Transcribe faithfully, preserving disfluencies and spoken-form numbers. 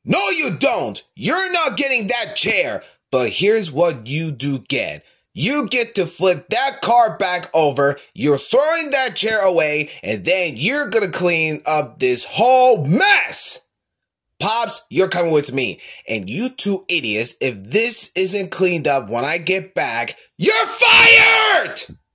No, you don't. You're not getting that chair. But here's what you do get. You get to flip that car back over, you're throwing that chair away, and then you're gonna clean up this whole mess! Pops, you're coming with me. And you two idiots, if this isn't cleaned up when I get back, you're fired!